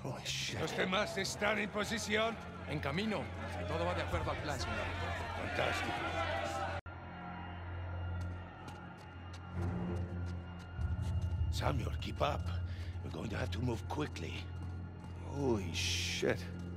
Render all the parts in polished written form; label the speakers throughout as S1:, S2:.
S1: Holy shit.
S2: ¿Los demás están en posición?
S3: En camino. Todo va de acuerdo al plan, señor.
S2: Fantástico. Samuel, keep up. We're going to have to move quickly.
S1: Holy shit.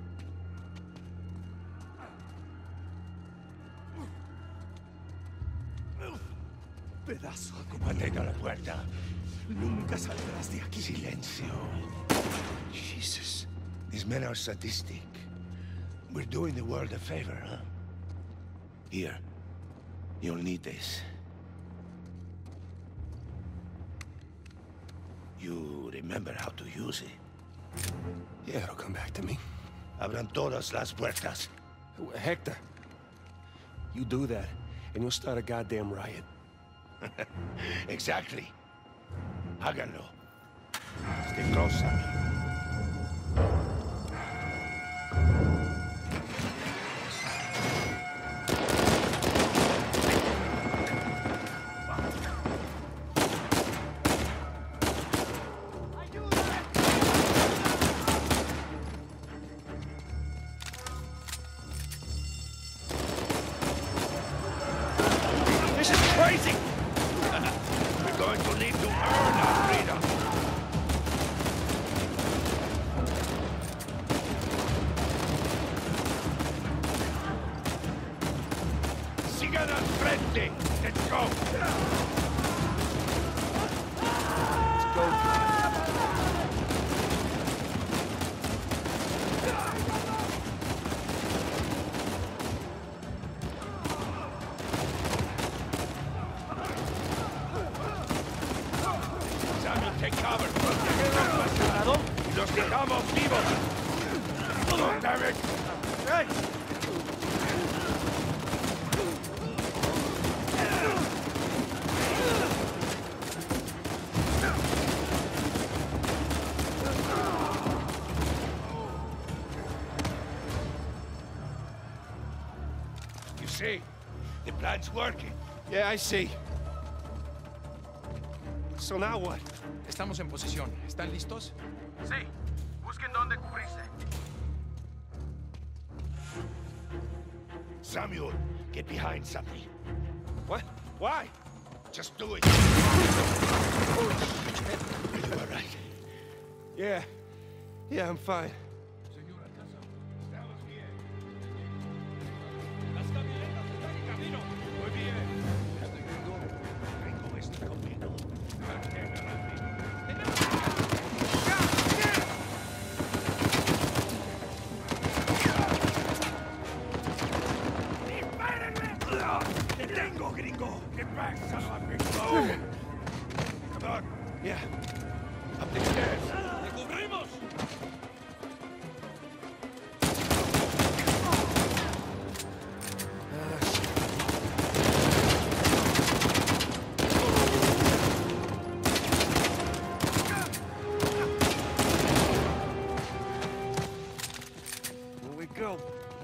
S2: Pedazo. Mantén a la puerta.
S1: Nunca saldrás de aquí.
S2: Silencio.
S1: Jesus.
S2: These men are sadistic. We're doing the world a favor, huh? Here. You'll need this. You remember how to use it?
S1: Yeah, it'll come back to me.
S2: Abran todas las puertas.
S1: Hector, you do that, and you'll start a goddamn riot.
S2: Exactly. Háganlo. Stay close, Samuel.
S1: This is crazy!
S2: We're going to need to earn our freedom. Sigan al frente. Let's go.
S1: Let's go.
S2: Samuel, take cover. Y los dejamos vivos. Oh, damn it.
S1: Hey!
S2: You see, the plan's working.
S1: Yeah, I see. So now what?
S3: Estamos en posición. ¿Están listos?
S4: Sí, busquen dónde cubrirse.
S2: Samuel, get behind something.
S1: What? Why?
S2: Just do it. Are you all right?
S1: Yeah. Yeah, I'm fine.
S2: Señora Casa, estamos bien.
S3: Las camionetas están en camino.
S2: Muy bien. Tengo esto conmigo. ¡Te tengo, gringo! ¡Get back, son of a bitch! Come on.
S1: Yeah.
S2: Up the stairs.
S3: ¡Le cubrimos!
S1: Here we go.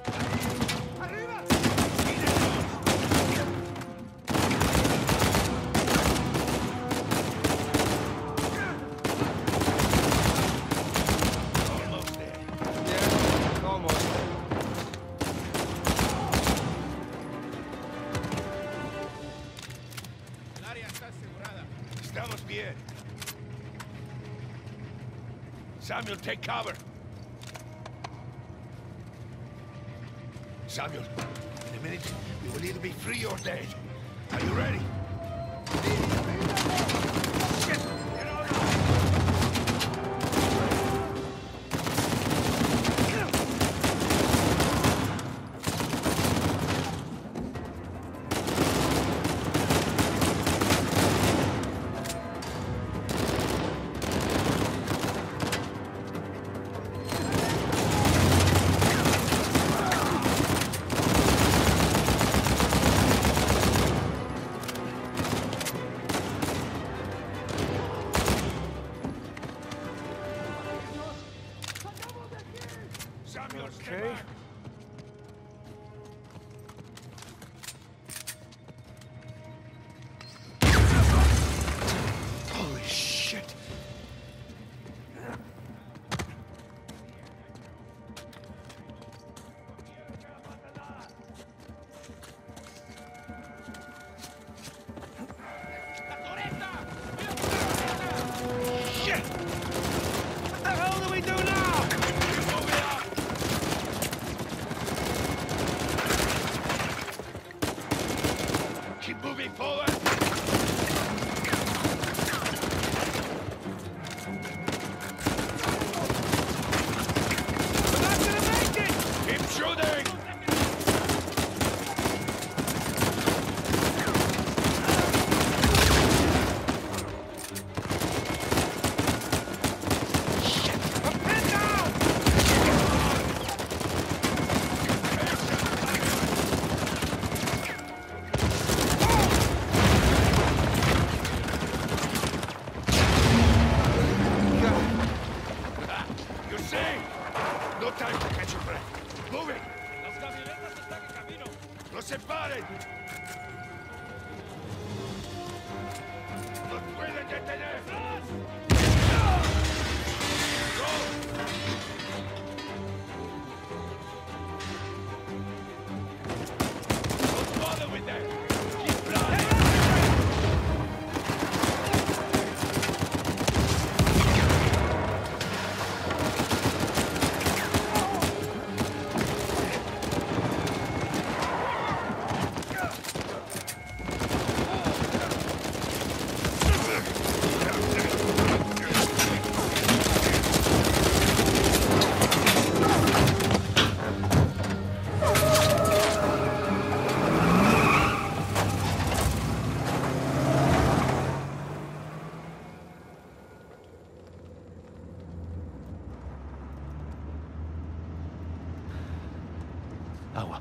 S2: Almost there.
S1: Yeah, almost.
S4: El área está asegurada.
S2: Estamos bien. Samuel, take cover. Samuel, in a minute, we will either be free or dead. Are you ready? Shit! Get on up! Samuel, stay
S1: Okay.
S2: back.
S1: Holy shit.
S2: Shit! What the hell do we do now? Move it up! Keep moving forward! We're not gonna make it! Keep shooting! No time to catch your breath. Moving!
S3: Las camionetas están en camino.
S2: ¡No se paren! ¡Nos pueden detener! ¡Go! Don't bother with them! Keep running! Agua.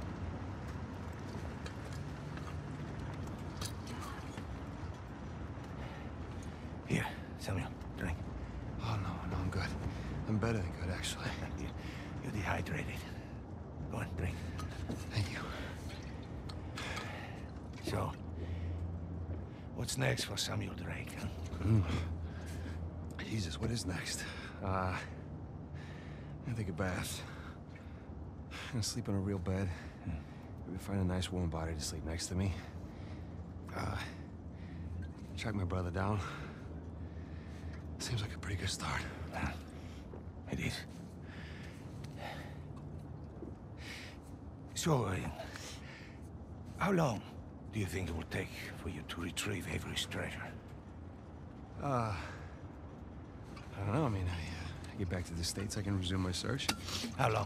S2: Here, Samuel, drink.
S1: Oh, no, I'm good. I'm better than good, actually.
S2: You're dehydrated. Go on, drink.
S1: Thank you.
S2: So, what's next for Samuel Drake, huh?
S1: Jesus, what is next? I'm gonna take a bath. I'm gonna sleep in a real bed. Maybe find a nice warm body to sleep next to me. Track my brother down. Seems like a pretty good start.
S2: It is. So, how long do you think it will take for you to retrieve Avery's treasure?
S1: I don't know. I mean, I get back to the States, I can resume my search.
S2: How long?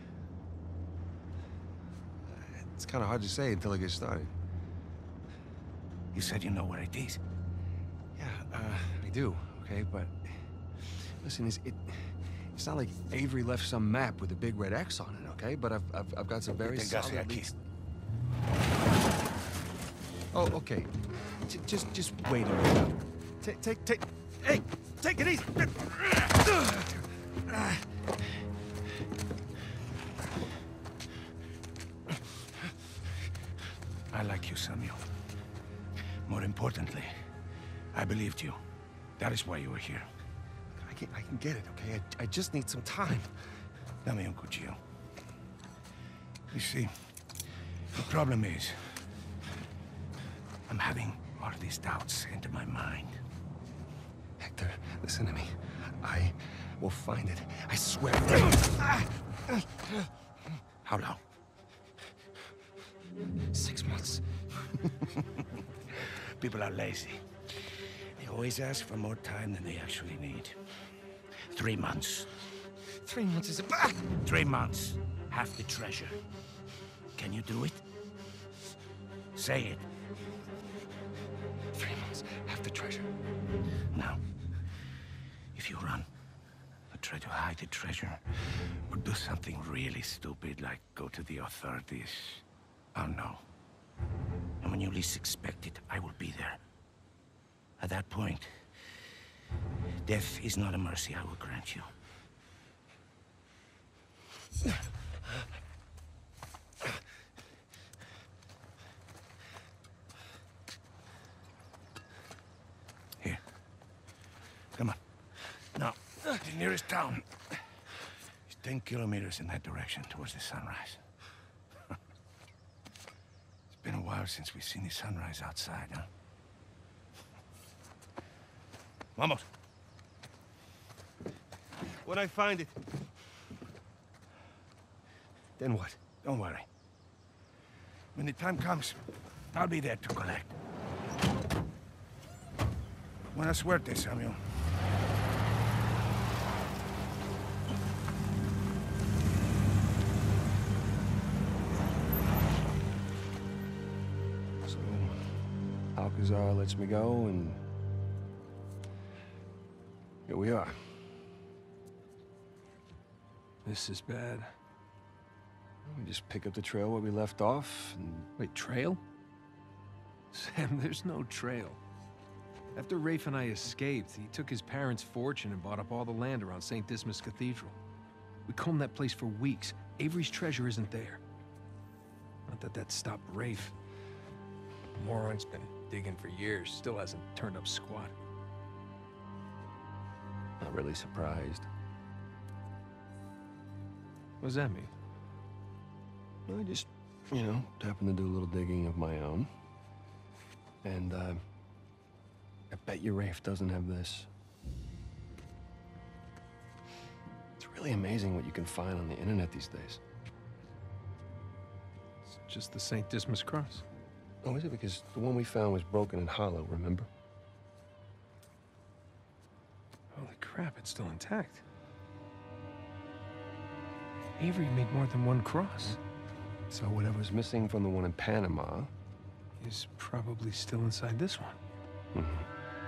S1: It's kind of hard to say until I get started.
S2: You said you know where it is.
S1: Yeah, I do, okay? But listen, it's not like Avery left some map with a big red X on it, okay? But I've got some very solid leads. Oh, okay. Just wait a minute. Take. Hey, take it easy.
S2: I like you, Samuel. More importantly, I believed you. That is why you were here.
S1: I can get it, okay? I just need some time.
S2: Dame un cuchillo. You see, the problem is, I'm having all these doubts into my mind.
S1: Hector, listen to me. I will find it. I swear.
S2: How long?
S1: 6 months.
S2: People are lazy. They always ask for more time than they actually need. 3 months.
S1: 3 months is a...
S2: 3 months. Half the treasure. Can you do it? Say it.
S1: 3 months, half the treasure.
S2: Now, if you run, or try to hide the treasure, or do something really stupid like go to the authorities, I'll know. And when you least expect it, I will be there. At that point, death is not a mercy I will grant you. Here. Come on. Now, the nearest town is 10 kilometers in that direction towards the sunrise. It's been a while since we've seen the sunrise outside, huh? Vamos. When I find it.
S1: Then what?
S2: Don't worry. When the time comes, I'll be there to collect. Buena suerte, Samuel.
S1: So, Alcazar lets me go, and here we are.
S5: This is bad.
S1: We just pick up the trail where we left off, and...
S5: Wait, trail? Sam, there's no trail. After Rafe and I escaped, he took his parents' fortune and bought up all the land around St. Dismas Cathedral. We combed that place for weeks. Avery's treasure isn't there. Not that that stopped Rafe. The moron's been digging for years, still hasn't turned up squat.
S1: Not really surprised.
S5: What does that mean?
S1: I just, you know, happened to do a little digging of my own. And, I bet you Rafe doesn't have this. It's really amazing what you can find on the internet these days.
S5: It's just the St. Dismas cross.
S1: Oh, is it? Because the one we found was broken and hollow, remember?
S5: Holy crap, it's still intact. Avery made more than one cross.
S1: So whatever's missing from the one in Panama...
S5: is probably still inside this one.
S1: Mm-hmm.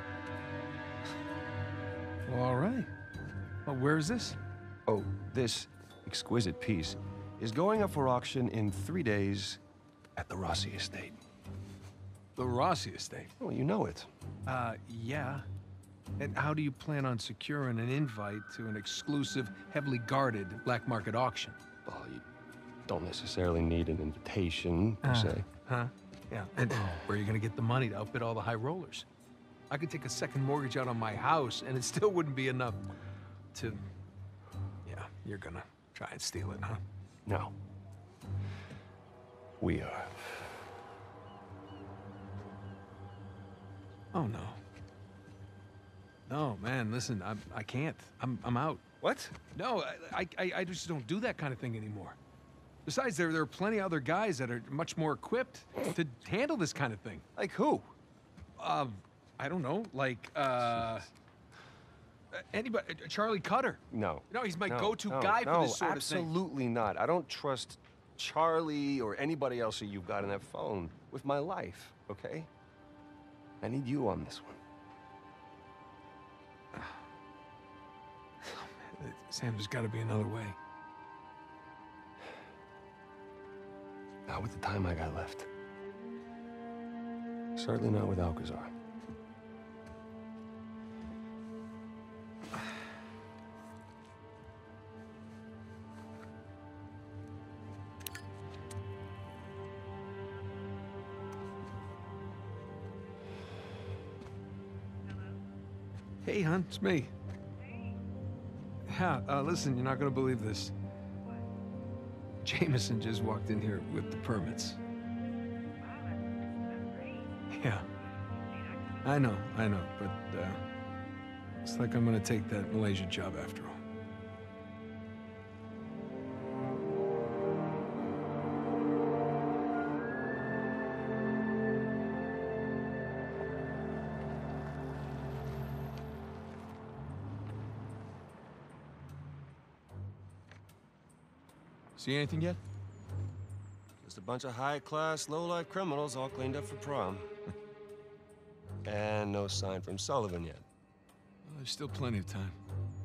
S5: Well, all right. Well, where is this?
S1: Oh, this exquisite piece is going up for auction in 3 days at the Rossi Estate.
S5: The Rossi Estate?
S1: Oh, you know it.
S5: Yeah. And how do you plan on securing an invite to an exclusive, heavily guarded black market auction?
S1: Well, you don't necessarily need an invitation, per se.
S5: Huh? Yeah. And where are you gonna get the money to outbid all the high rollers? I could take a second mortgage out on my house, and it still wouldn't be enough to... Yeah, you're gonna try and steal it, huh?
S1: No. We are.
S5: Oh, no. No, man, listen, I can't. I'm out.
S1: What?
S5: No, I just don't do that kind of thing anymore. Besides, there are plenty of other guys that are much more equipped to handle this kind of thing.
S1: Like who?
S5: I don't know, like, anybody, Charlie Cutter.
S1: No.
S5: No, he's my go-to guy for this sort of thing.
S1: Absolutely not. I don't trust Charlie or anybody else that you've got on that phone with my life, okay? I need you on this one.
S5: Sam, there's gotta be another way.
S1: Not with the time I got left. Certainly not with Alcazar.
S5: Hey, hon, it's me. Yeah, listen, you're not gonna believe this. Jameson just walked in here with the permits. Yeah. I know, but, looks like I'm gonna take that Malaysia job after all. See anything yet?
S1: Just a bunch of high-class, low-life criminals all cleaned up for prom. And no sign from Sullivan yet.
S5: Well, there's still plenty of time.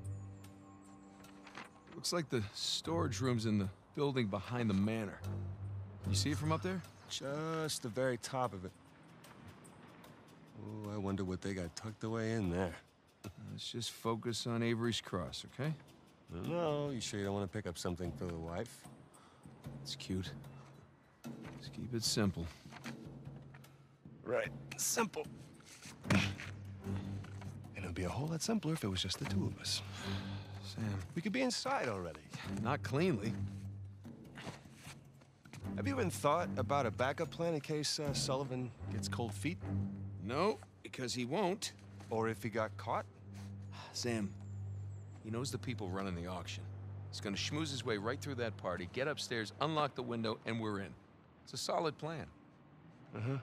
S5: Looks like the storage room's in the building behind the manor. You see it from up there?
S1: Just the very top of it. Oh, I wonder what they got tucked away in there.
S5: Let's just focus on Avery's Cross, okay?
S1: No, you sure you don't want to pick up something for the wife?
S5: It's cute. Just keep it simple.
S1: Right, simple. And it'd be a whole lot simpler if it was just the two of us.
S5: Sam.
S1: We could be inside already.
S5: Not cleanly.
S1: Have you even thought about a backup plan in case Sullivan gets cold feet?
S5: No, because he won't.
S1: Or if he got caught?
S5: Sam, He knows the people running the auction. He's gonna schmooze his way right through that party, get upstairs, unlock the window, and we're in. It's a solid plan.
S1: Uh-huh.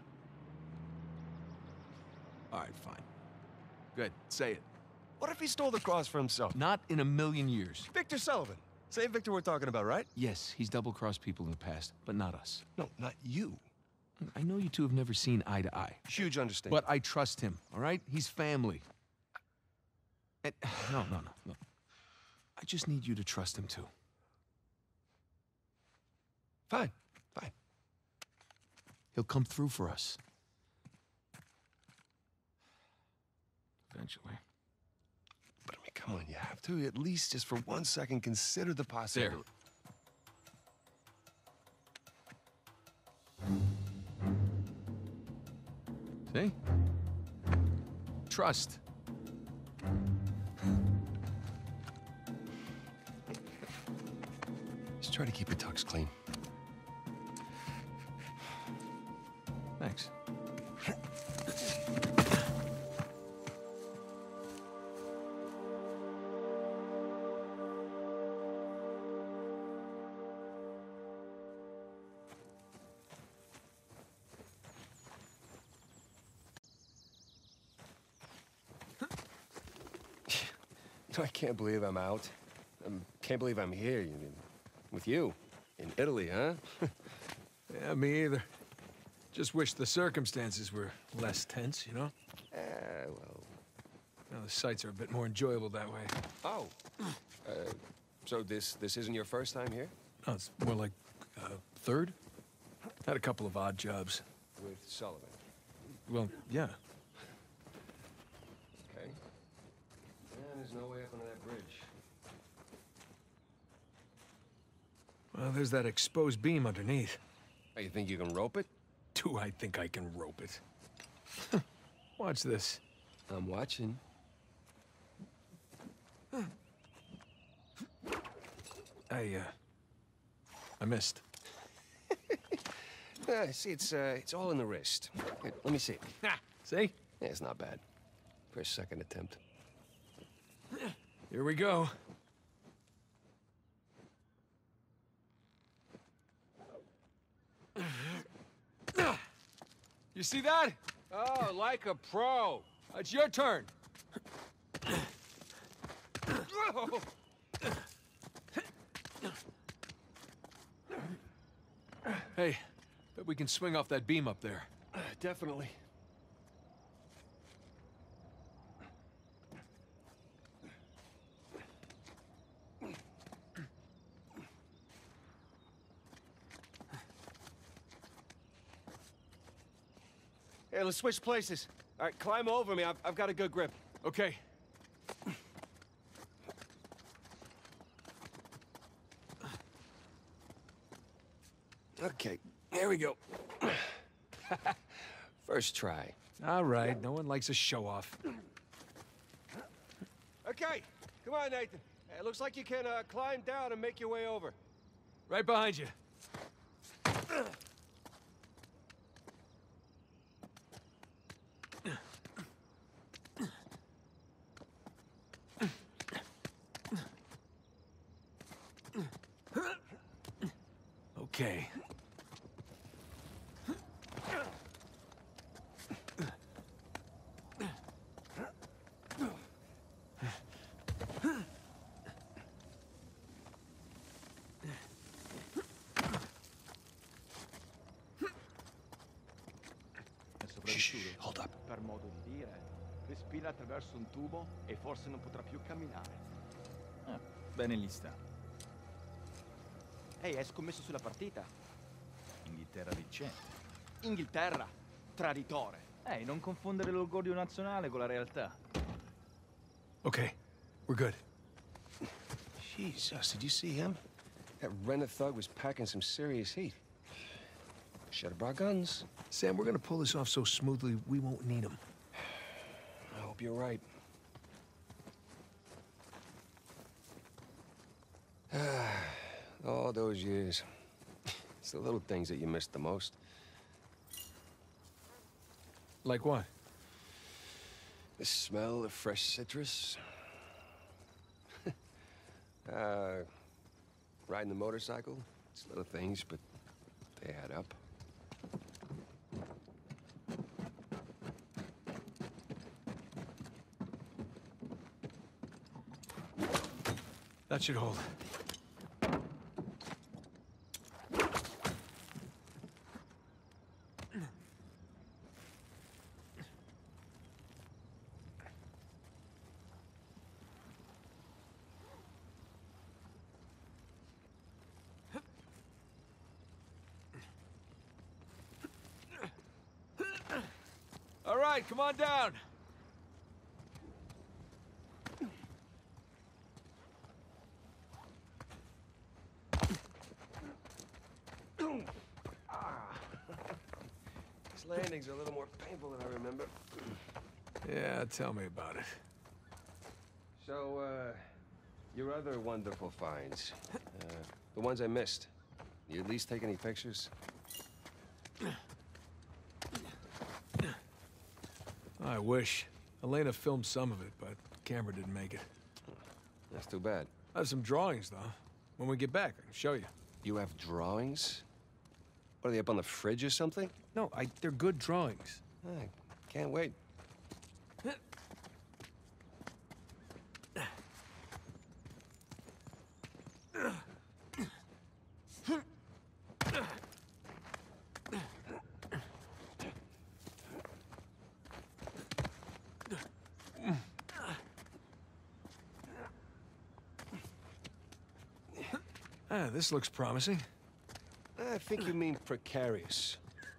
S5: All right, fine. Good, say it.
S1: What if he stole the cross for himself?
S5: Not in a million years.
S1: Victor Sullivan. Same Victor we're talking about, right?
S5: Yes, he's double-crossed people in the past, but not us.
S1: No, not you.
S5: I know you two have never seen eye to eye.
S1: Huge understanding.
S5: But I trust him, all right? He's family. And, no. I just need you to trust him, too.
S1: Fine.
S5: He'll come through for us. Eventually.
S1: But I mean, come on, you have to at least just for 1 second consider the possibility.
S5: See? Trust.
S1: Just try to keep your tux clean.
S5: Thanks.
S1: I can't believe I'm out. I can't believe I'm here. With you. In Italy, huh?
S5: Yeah, me either. Just wish the circumstances were less tense, you know?
S1: Well...
S5: You know, the sights are a bit more enjoyable that way.
S1: Oh. So this isn't your first time here?
S5: No, it's more like, third? Had a couple of odd jobs.
S1: With Sullivan?
S5: Well, yeah.
S1: Okay. And there's no way up onto that bridge.
S5: Well, there's that exposed beam underneath.
S1: Oh, you think you can rope it?
S5: Do I think I can rope it? Watch this.
S1: I'm watching.
S5: I missed.
S1: See, it's all in the wrist. Here, let me see.
S5: See?
S1: Yeah, it's not bad. For a second attempt.
S5: Here we go. You see that?
S3: Oh, like a pro.
S5: It's your turn. Hey, bet we can swing off that beam up there.
S1: Definitely. Hey, let's switch places. All right, climb over me. I've got a good grip.
S5: Okay.
S1: Okay, here we go. First try.
S5: All right, no one likes a show-off.
S1: Okay, come on, Nathan. It looks like you can climb down and make your way over.
S5: Right behind you. Okay.
S1: Shh, hold up.
S6: Per modo di dire, respira attraverso un tubo e forse non potrà più camminare.
S7: Bene gli sta.
S6: Ehi, hai scommesso sulla partita?
S7: Inghilterra vincente.
S6: Inghilterra, traditore.
S7: Ehi, non confondere l'orgoglio nazionale con la realtà.
S5: Okay, we're good.
S1: Jesus, did you see him? That Renner thug was packing some serious heat. Should have brought guns.
S5: Sam, we're gonna pull this off so smoothly, we won't need them.
S1: I hope you're right. All those years. It's the little things that you miss the most.
S5: Like what?
S1: The smell of fresh citrus. riding the motorcycle. It's little things, but they add up.
S5: That should hold.
S3: All right, come on down.
S1: This landing's a little more painful than I remember.
S5: Yeah, tell me about it.
S1: So, your other wonderful finds. The ones I missed. You at least take any pictures?
S5: I wish. Elena filmed some of it, but camera didn't make it.
S1: That's too bad.
S5: I have some drawings, though. When we get back, I can show you.
S1: You have drawings? What, are they up on the fridge or something?
S5: No, they're good drawings.
S1: I can't wait.
S5: Ah, this looks promising.
S1: I think you mean precarious.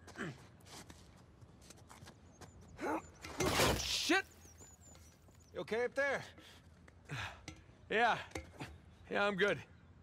S5: Shit!
S1: You okay up there?
S5: Yeah. Yeah, I'm good.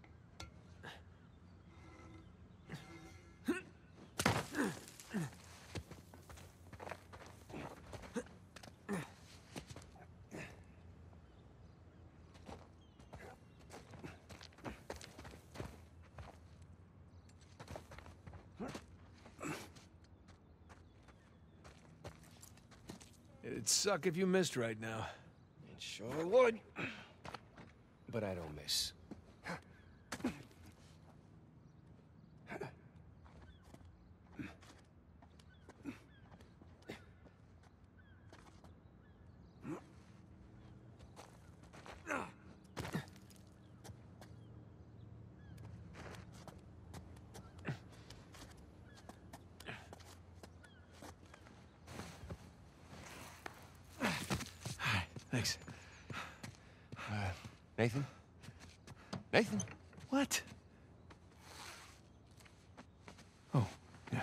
S5: It'd suck if you missed right now.
S1: It sure would. But I don't miss.
S5: Thanks.
S1: Nathan? Nathan?
S5: What? Oh, yeah.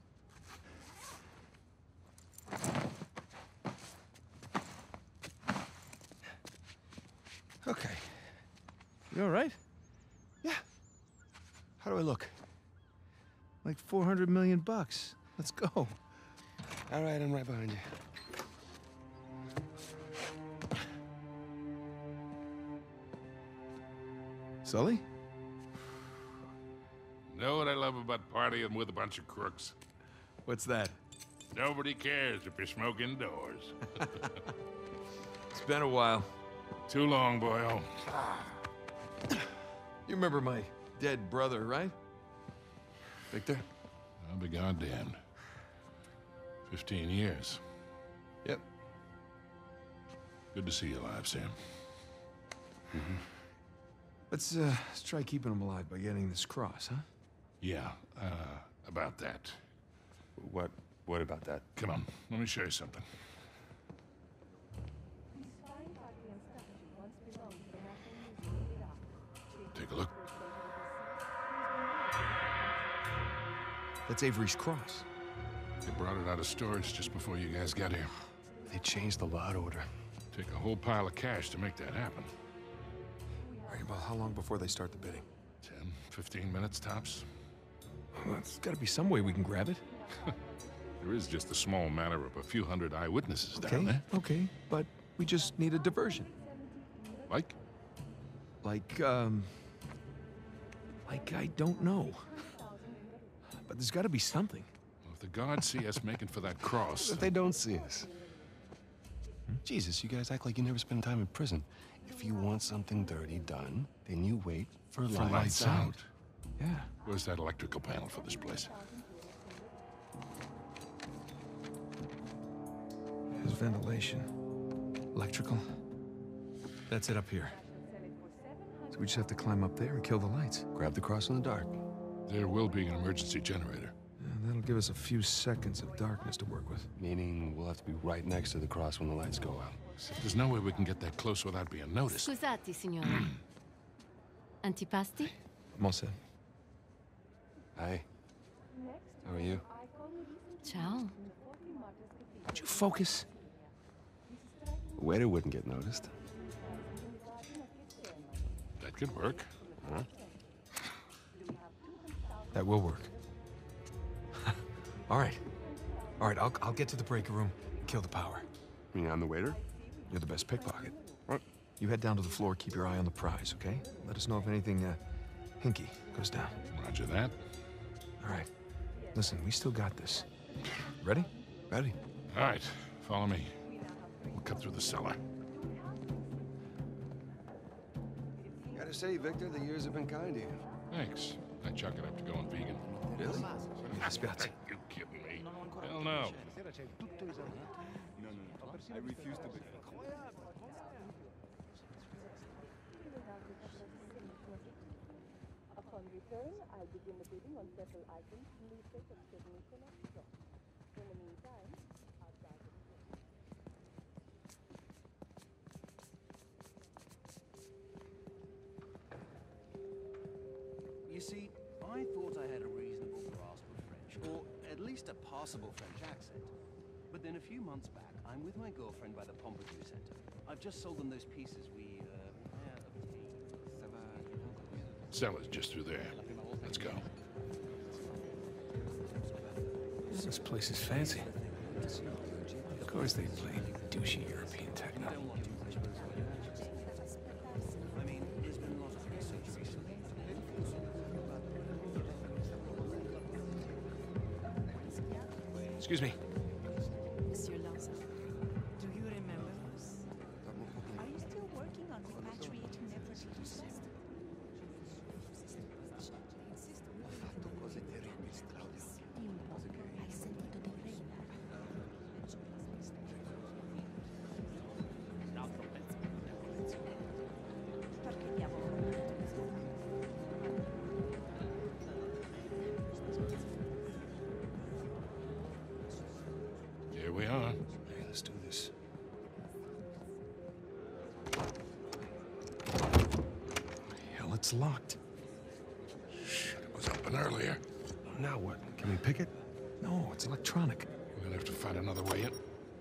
S1: Okay.
S5: You all right?
S1: Yeah. How do I look?
S5: Like 400 million bucks. Let's go.
S1: All right, I'm right behind you.
S5: Sully?
S8: Know what I love about partying with a bunch of crooks?
S5: What's that?
S8: Nobody cares if you smoke indoors.
S5: It's been a while.
S8: Too long, boyo.
S5: You remember my dead brother, right?
S1: Victor?
S8: I'll be goddamned. 15 years.
S1: Yep.
S8: Good to see you alive, Sam.
S5: Let's try keeping him alive by getting this cross, huh?
S8: Yeah, about that.
S1: What about that?
S8: Come on, let me show you something. Take a look.
S5: That's Avery's cross.
S8: They brought it out of storage just before you guys got here.
S1: They changed the lot order.
S8: Take a whole pile of cash to make that happen.
S5: All right, well, how long before they start the bidding?
S8: 10, 15 minutes tops.
S5: Well, there's gotta be some way we can grab it.
S8: There is just a small matter of a few hundred eyewitnesses down there.
S5: Okay, but we just need a diversion.
S8: Like?
S5: Like I don't know. But there's gotta be something.
S8: Well, if the guards see us making for that cross...
S1: If they don't see us. Jesus, you guys act like you never spent time in prison. If you want something dirty done, then you wait for
S8: Lights out.
S5: Yeah.
S8: Where's that electrical panel for this place?
S5: There's ventilation. Electrical. That's it up here. So we just have to climb up there and kill the lights.
S1: Grab the cross in the dark.
S8: There will be an emergency generator.
S5: Yeah, that'll give us a few seconds of darkness to work with.
S1: Meaning we'll have to be right next to the cross when the lights go out.
S8: There's no way we can get that close without being noticed.
S9: Scusate, signora. Antipasti?
S5: I'm all set.
S1: Hi. How are you?
S9: Ciao.
S5: Would you focus?
S1: The waiter wouldn't get noticed.
S8: That could work.
S1: Huh?
S5: That will work. All right. All right, I'll get to the breaker room and kill the power.
S1: You mean I'm the waiter?
S5: You're the best pickpocket.
S1: What?
S5: You head down to the floor, keep your eye on the prize, okay? Let us know if anything, hinky goes down.
S8: Roger that.
S5: All right. Listen, we still got this. Ready?
S1: Ready.
S8: All right, follow me. We'll cut through the cellar.
S1: Gotta say, Victor, the years have been kind to you.
S8: Thanks. I chuck it up to going vegan.
S1: Really?
S5: Spiazzi.
S8: You kidding me? Hell no.
S1: I refuse to be.
S10: Upon return, I'll begin the bidding on several items listed at Nicholas Shop. In the meantime, I'll try to...
S11: You see, I thought I had a reasonable grasp of French, or at least a passable French accent. But then a few months back, I'm with my girlfriend by the Pompidou Center. I've just sold them those pieces we, obtained.
S8: Cellar's just through there. Let's go.
S5: This place is fancy. Of course they play douchey European techno.
S11: I mean, there's been a lot of research recently.
S5: Excuse me.
S10: Monsieur Lanza, do you remember us? Are you still working on repatriating their producers? I sent it to the reina. Perché diavolo?
S8: Here we are.
S5: Hey, let's do this. Hell, it's locked.
S8: Shit, it was open earlier.
S1: Now what? Can we pick it?
S5: No, it's electronic.
S8: We're gonna have to find another way in.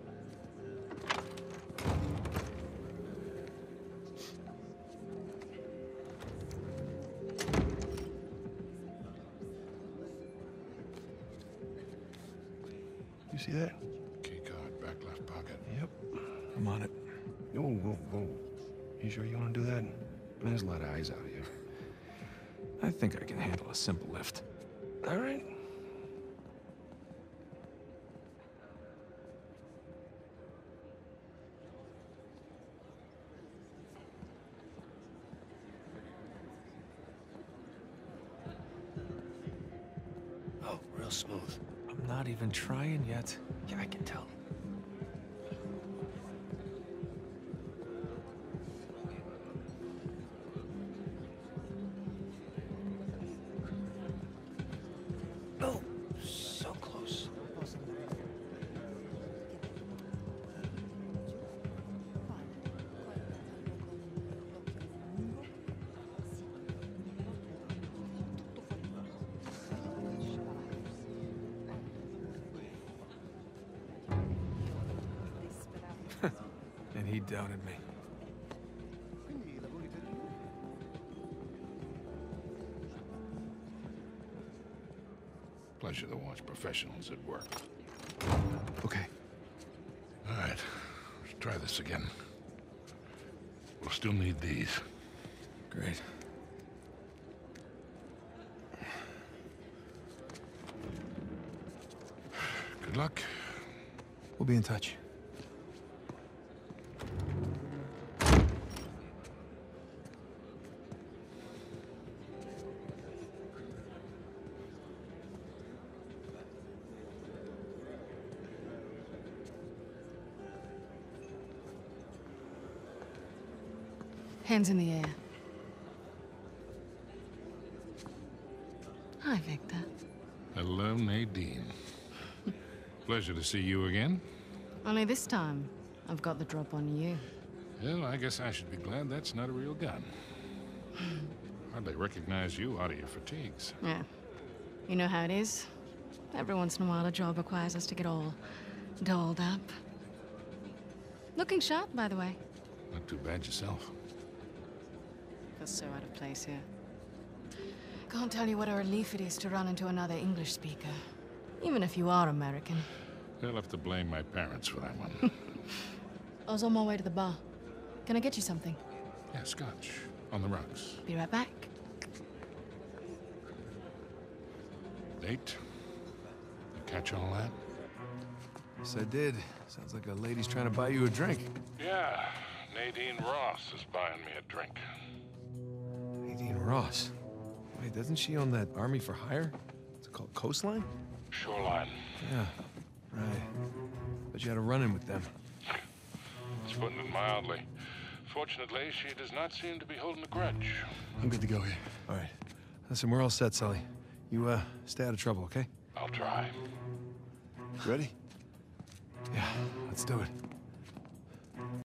S1: You see that?
S8: Key card, back left pocket.
S5: Yep. I'm on it.
S1: Whoa, whoa, whoa. You sure you want to do that? I mean, there's a lot of eyes out here.
S5: I think I can handle a simple lift.
S1: All right. Oh, real smooth.
S5: I'm not even trying yet. Yeah, I can tell.
S1: Oh, so close.
S5: And he doubted me.
S8: Pleasure to watch professionals at work.
S1: Okay.
S8: All right, let's try this again. We'll still need these.
S5: Great.
S8: Good luck.
S5: We'll be in touch.
S9: Hands in the air. Hi, Victor.
S8: Hello, Nadine. Pleasure to see you again.
S9: Only this time, I've got the drop on you.
S8: Well, I guess I should be glad that's not a real gun. Hardly recognize you out of your fatigues.
S9: Yeah. You know how it is. Every once in a while, a job requires us to get all dolled up. Looking sharp, by the way.
S8: Not too bad yourself.
S9: Feels so out of place here. Can't tell you what a relief it is to run into another English speaker. Even if you are American.
S8: They'll have to blame my parents for that one.
S9: I was on my way to the bar. Can I get you something?
S8: Yeah, scotch. On the rocks.
S9: Be right back.
S8: Date? You catch all that?
S1: Yes, I did. Sounds like a lady's trying to buy you a drink.
S8: Yeah, Nadine Ross is buying me a drink.
S1: Nadine Ross? Wait, doesn't she own that Army for Hire? Is it called Coastline?
S8: Shoreline.
S1: Yeah, right. But you had a run-in with them.
S8: It's putting it mildly. Fortunately, she does not seem to be holding a grudge.
S1: I'm good to go here. All right. Listen, we're all set, Sully. You, stay out of trouble, okay?
S8: I'll try.
S1: Ready? Yeah, let's do it.